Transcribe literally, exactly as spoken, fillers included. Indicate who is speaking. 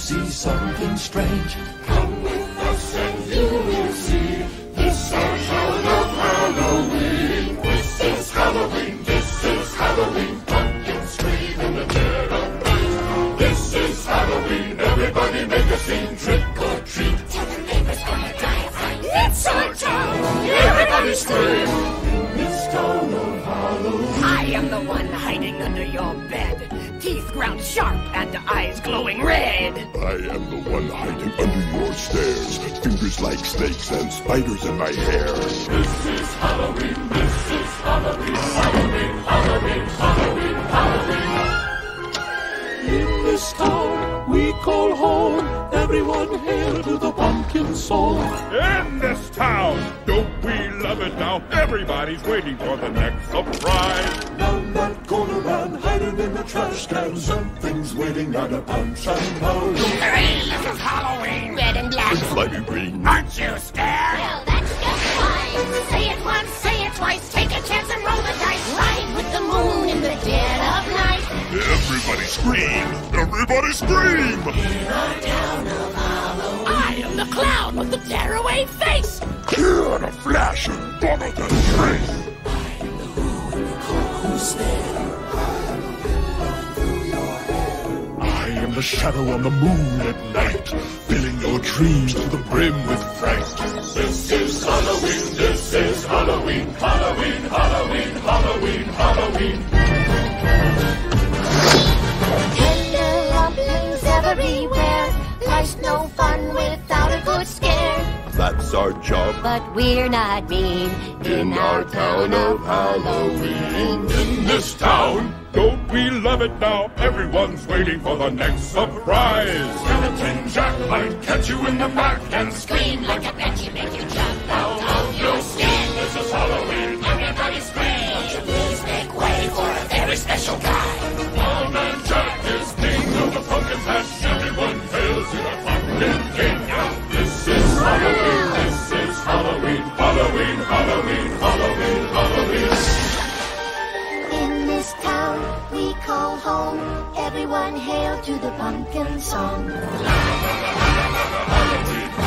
Speaker 1: see something strange.
Speaker 2: Come with us and you will see. This our town of Halloween. This is Halloween, this is Halloween. Pumpkins scream in the dead of night. This is Halloween, everybody make a scene. Trick or treat, tell the neighbors gonna die of fright. It's our town, everybody scream. In this town of Halloween.
Speaker 3: I am the one hiding under your bed, teeth ground sharp and eyes glowing red.
Speaker 4: I am the one hiding under your stairs, fingers like snakes and spiders in my hair.
Speaker 2: This is Halloween, this is Halloween, Halloween, Halloween, Halloween, Halloween.
Speaker 1: In this town we call home, everyone hail to the pumpkin song.
Speaker 5: In this town, don't we love it now? Everybody's waiting for the next surprise.
Speaker 1: Down that corner and hiding in the trash can, something's waiting at a punch and pound.
Speaker 3: Hooray, this is Halloween! Red and black.
Speaker 4: Slimy green.
Speaker 3: Aren't you scared?
Speaker 6: Well, that's just fine. Say it once, say it twice, take a chance and roll the dice. Ride with the moon in the dead of night.
Speaker 4: Everybody scream! Everybody scream!
Speaker 1: In our town of Halloween.
Speaker 3: I am the clown with the tearaway face.
Speaker 4: Here in a flash and bother the trace.
Speaker 1: I am the who in the call who's there.
Speaker 4: I am the shadow on the moon at night, filling your dreams to the brim with fright.
Speaker 2: This is Halloween, this is Halloween, Halloween, Halloween, Halloween, Halloween.
Speaker 6: Tender rumblings everywhere. Life's no fun without a good scare.
Speaker 4: That's our job
Speaker 6: But we're not mean
Speaker 4: in our town of Halloween.
Speaker 2: In this town,
Speaker 5: Don't we love it now? Everyone's waiting for the next surprise.
Speaker 2: Skeleton Jack might catch you in the back and
Speaker 6: scream like a banshee, make you jump out of your skin.
Speaker 2: this is Halloween.
Speaker 6: Everybody scream. Won't you please make way for a very special guy?
Speaker 2: Old Man Jack is king of the pumpkin patch. Everyone hails to the pumpkin king. This is Halloween, this is Halloween, Halloween, Halloween, Halloween, Halloween.
Speaker 6: In this town we call home, everyone hail to the pumpkin song.
Speaker 2: Halloween,